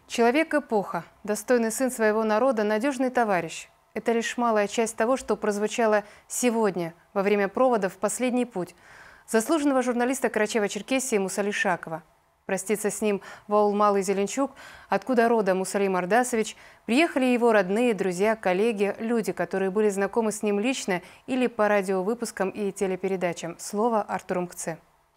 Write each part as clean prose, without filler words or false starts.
Человек-эпоха, достойный сын своего народа, надежный товарищ. Это лишь малая часть того, что прозвучало сегодня, во время провода в последний путь, заслуженного журналиста Карачаево-Черкесии Мусали Шакова. Проститься с ним в аул Малый Зеленчук, откуда родом Мусали Мардасович, приехали его родные, друзья, коллеги, люди, которые были знакомы с ним лично или по радиовыпускам и телепередачам. Слово Артуру Мкце.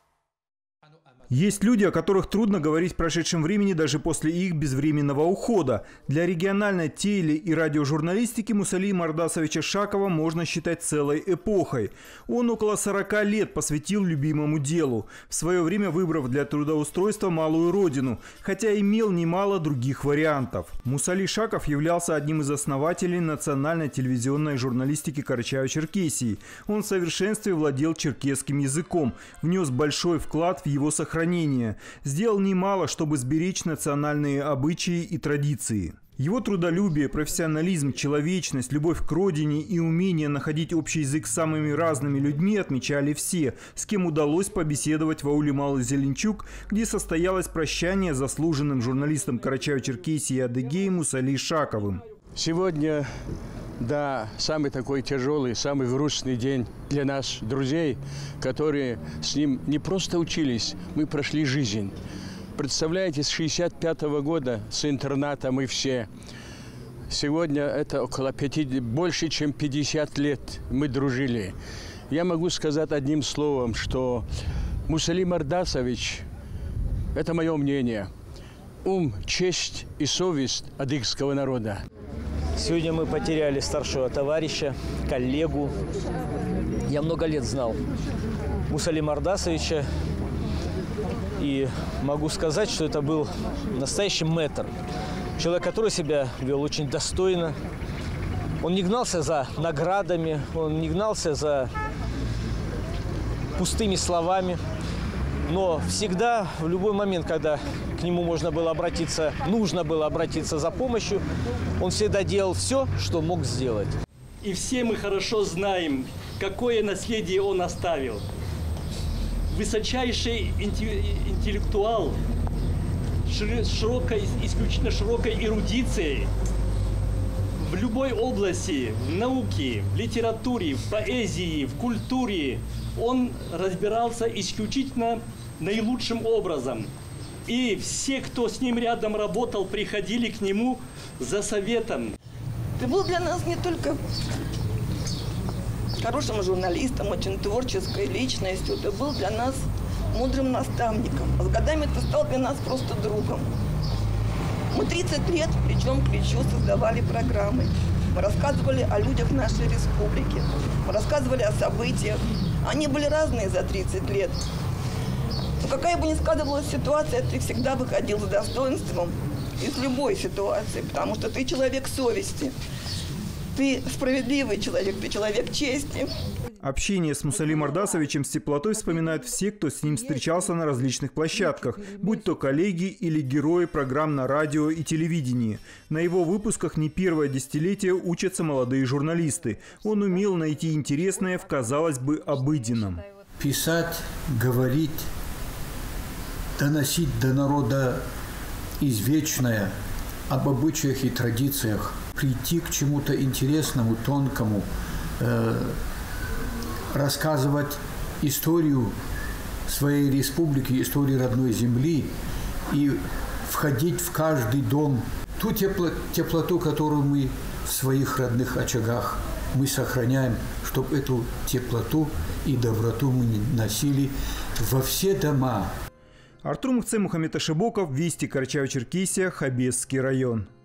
Есть люди, о которых трудно говорить в прошедшем времени даже после их безвременного ухода. Для региональной теле- и радиожурналистики Мусали Мардасовича Шакова можно считать целой эпохой. Он около 40 лет посвятил любимому делу, в свое время выбрав для трудоустройства малую родину, хотя имел немало других вариантов. Мусали Шаков являлся одним из основателей национальной телевизионной журналистики Карачаево-Черкесии. Он в совершенстве владел черкесским языком, внес большой вклад в его сохранение. Сделал немало, чтобы сберечь национальные обычаи и традиции. Его трудолюбие, профессионализм, человечность, любовь к родине и умение находить общий язык с самыми разными людьми отмечали все, с кем удалось побеседовать в ауле Малый Зеленчук, где состоялось прощание с заслуженным журналистом Карачаево-Черкесии и Адыгеи Мусали Шаковым. Сегодня, да, самый такой тяжелый, самый грустный день для нас, друзей, которые с ним не просто учились, мы прошли жизнь. Представляете, с 65-го года, с интерната мы все. Сегодня это больше, чем 50 лет мы дружили. Я могу сказать одним словом, что Мусали Мардасович, это мое мнение, ум, честь и совесть адыгского народа. Сегодня мы потеряли старшего товарища, коллегу. Я много лет знал Мусали Мардасовича. И могу сказать, что это был настоящий мэтр. Человек, который себя вел очень достойно. Он не гнался за наградами, он не гнался за пустыми словами. Но всегда, в любой момент, когда к нему нужно было обратиться за помощью, он всегда делал все, что мог сделать. И все мы хорошо знаем, какое наследие он оставил. Высочайший интеллектуал, исключительно широкой эрудицией в любой области, в науке, в литературе, в поэзии, в культуре. Он разбирался исключительно наилучшим образом. И все, кто с ним рядом работал, приходили к нему за советом. Ты был для нас не только хорошим журналистом, очень творческой личностью, ты был для нас мудрым наставником. А с годами ты стал для нас просто другом. Мы 30 лет плечом к плечу создавали программы. Мы рассказывали о людях нашей республики. Мы рассказывали о событиях. Они были разные за 30 лет. Но какая бы ни складывалась ситуация, ты всегда выходил с достоинством из любой ситуации, потому что ты человек совести. Ты справедливый человек, ты человек чести. Общение с Мусали Мардасовичем с теплотой вспоминают все, кто с ним встречался на различных площадках, будь то коллеги или герои программ на радио и телевидении. На его выпусках не первое десятилетие учатся молодые журналисты. Он умел найти интересное в, казалось бы, обыденном. Писать, говорить, доносить до народа извечное об обычаях и традициях, прийти к чему-то интересному, тонкому, рассказывать историю своей республики, историю родной земли и входить в каждый дом. Ту теплоту, которую мы в своих родных очагах мы сохраняем, чтобы эту теплоту и доброту мы носили во все дома. Артур Мкце, Мухаммед Ашибоков, Вести, Карачаево-Черкесия, Хабесский район.